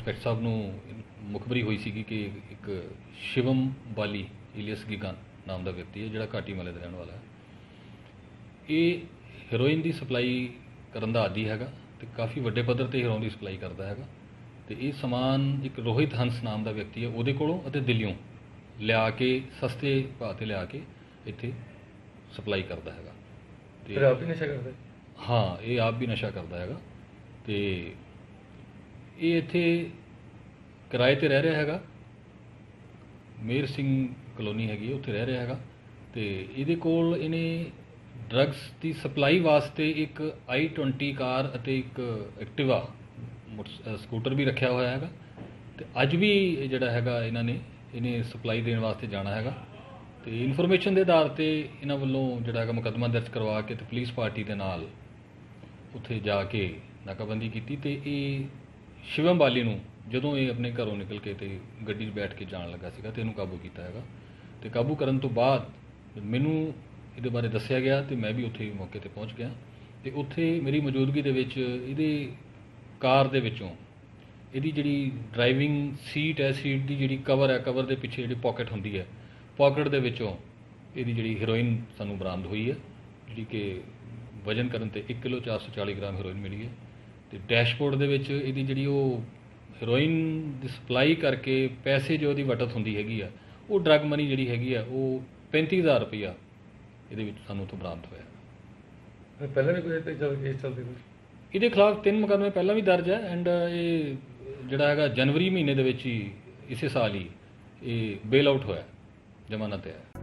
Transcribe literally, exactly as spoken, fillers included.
Inspector ਸਾਹਿਬ ਨੂੰ ਮੁਖਬਰੀ ਹੋਈ ਸੀਗੀ ਕਿ ਇੱਕ ਸ਼ਿਵਮ ਬਾਲੀ ਇਲੀਅਸ ਗਿਗਾ ਨਾਮ ਦਾ ਵਿਅਕਤੀ ਹੈ ਜਿਹੜਾ ਘਾਟੀ ਮਹੱਲੇ ਦਾ ਰਹਿਣ ਵਾਲਾ ਹੈ। ਇਹ ਹੈਰੋਇਨ ਦੀ ਸਪਲਾਈ ਕਰਨ ਦਾ ਆਦੀ ਹੈਗਾ ਤੇ ਕਾਫੀ ਵੱਡੇ ਪੱਧਰ ਤੇ ਹੈਰੋਇਨ ਦੀ ਸਪਲਾਈ ਕਰਦਾ ਹੈਗਾ ਤੇ ਇਹ ਸਮਾਨ ਇੱਕ ਰੋਹਿਤ ਹੰਸ ਨਾਮ ਦਾ ਵਿਅਕਤੀ ਹੈ ਉਹਦੇ ਕੋਲੋਂ ਅਤੇ ਦਿੱਲੀੋਂ ਲਿਆ ਕੇ ਸਸਤੇ ਭਾਅ ਤੇ ਲਿਆ ਕੇ ਇੱਥੇ ਸਪਲਾਈ ਕਰਦਾ ਹੈਗਾ ਤੇ ਆਪ ਵੀ ਨਸ਼ਾ ਕਰਦਾ? ਹਾਂ, ਇਹ ਆਪ ਵੀ ਨਸ਼ਾ ਕਰਦਾ ਹੈਗਾ ਤੇ ਇਹ ਇੱਥੇ ਕਿਰਾਏ ਤੇ ਰਹਿ ਰਿਹਾ ਹੈਗਾ। ਮੇਰ ਸਿੰਘ ਕਲੋਨੀ ਹੈਗੀ ਉੱਥੇ ਰਹਿ ਰਿਹਾ ਹੈਗਾ ਤੇ ਇਹਦੇ ਕੋਲ ਇਹਨੇ ਡਰੱਗਸ ਦੀ ਸਪਲਾਈ ਵਾਸਤੇ ਇੱਕ ਆਈ ਟਵੰਟੀ ਕਾਰ ਅਤੇ ਇੱਕ ਐਕਟਿਵਾ ਸਕੂਟਰ ਵੀ ਰੱਖਿਆ ਹੋਇਆ ਹੈਗਾ ਤੇ ਅੱਜ ਵੀ ਜਿਹੜਾ ਹੈਗਾ ਇਹਨਾਂ ਨੇ ਇਹਨੇ ਸਪਲਾਈ ਦੇਣ ਵਾਸਤੇ ਜਾਣਾ ਹੈਗਾ ਤੇ ਇਨਫੋਰਮੇਸ਼ਨ ਦੇ ਆਧਾਰ ਤੇ ਇਹਨਾਂ ਵੱਲੋਂ ਜਿਹੜਾ ਹੈਗਾ ਮੁਕੱਦਮਾ ਦਰਜ ਕਰਵਾ ਕੇ ਤੇ ਪੁਲਿਸ ਪਾਰਟੀ ਦੇ ਨਾਲ ਉੱਥੇ ਜਾ ਕੇ ਨਾਕਾਬੰਦੀ ਕੀਤੀ ਤੇ ਇਹ ਸ਼ਿਵਮ ਬਾਲੀ ਨੂੰ ਜਦੋਂ ਇਹ ਆਪਣੇ ਘਰੋਂ ਨਿਕਲ ਕੇ ਤੇ ਗੱਡੀ 'ਚ ਬੈਠ ਕੇ ਜਾਣ ਲੱਗਾ ਸੀਗਾ ਤੇ ਇਹਨੂੰ ਕਾਬੂ ਕੀਤਾ ਹੈਗਾ ਤੇ ਕਾਬੂ ਕਰਨ ਤੋਂ ਬਾਅਦ ਮੈਨੂੰ ਇਹਦੇ ਬਾਰੇ ਦੱਸਿਆ ਗਿਆ ਤੇ ਮੈਂ ਵੀ ਉੱਥੇ ਮੌਕੇ ਤੇ ਪਹੁੰਚ ਗਿਆ ਤੇ ਉੱਥੇ ਮੇਰੀ ਮੌਜੂਦਗੀ ਦੇ ਵਿੱਚ ਇਹਦੇ ਕਾਰ ਦੇ ਵਿੱਚੋਂ ਇਹਦੀ ਜਿਹੜੀ ਡਰਾਈਵਿੰਗ ਸੀਟ ਹੈ, ਸੀਟ ਦੀ ਜਿਹੜੀ ਕਵਰ ਹੈ, ਕਵਰ ਦੇ ਪਿੱਛੇ ਜਿਹੜੀ ਪਾਕਟ ਹੁੰਦੀ ਹੈ, ਪਾਕਟ ਦੇ ਵਿੱਚੋਂ ਇਹਦੀ ਜਿਹੜੀ ਹੈਰੋਇਨ ਸਾਨੂੰ ਬਰਾਮਦ ਹੋਈ ਹੈ ਜਿਹੜੀ ਕਿ ਵਜ਼ਨ ਕਰਨ ਤੇ ਇੱਕ ਕਿਲੋ ਚਾਰ ਸੌ ਚਾਲੀ ਗ੍ਰਾਮ ਹੈਰੋਇਨ ਮਿਲੀ ਹੈ ਤੇ ਡੈਸ਼ਬੋਰਡ ਦੇ ਵਿੱਚ ਇਹਦੀ ਜਿਹੜੀ ਉਹ ਹੈਰੋਇਨ ਦੀ ਸਪਲਾਈ ਕਰਕੇ ਪੈਸੇ ਜੋ ਉਹਦੀ ਵਟਤ ਹੁੰਦੀ ਹੈਗੀ ਆ ਉਹ ਡਰੱਗ ਮਨੀ ਜਿਹੜੀ ਹੈਗੀ ਆ ਉਹ ਪੈਂਤੀ ਹਜ਼ਾਰ ਰੁਪਈਆ ਇਹਦੇ ਵਿੱਚ ਸਾਨੂੰ ਉੱਥੋਂ ਬਰਾਮਦ ਹੋਇਆ। ਪਹਿਲਾਂ ਵੀ ਕੋਈ ਕੇਸ ਚੱਲਦੇ ਕੁਝ ਇਹਦੇ ਖਿਲਾਫ ਤਿੰਨ ਮੁਕੱਦਮੇ ਪਹਿਲਾਂ ਵੀ ਦਰਜ ਹੈ ਐਂਡ ਇਹ ਜਿਹੜਾ ਹੈਗਾ ਜਨਵਰੀ ਮਹੀਨੇ ਦੇ ਵਿੱਚ ਹੀ ਇਸੇ ਸਾਲ ਹੀ ਇਹ ਬੇਲ ਆਊਟ ਹੋਇਆ, ਜ਼ਮਾਨਤ ਹੈ।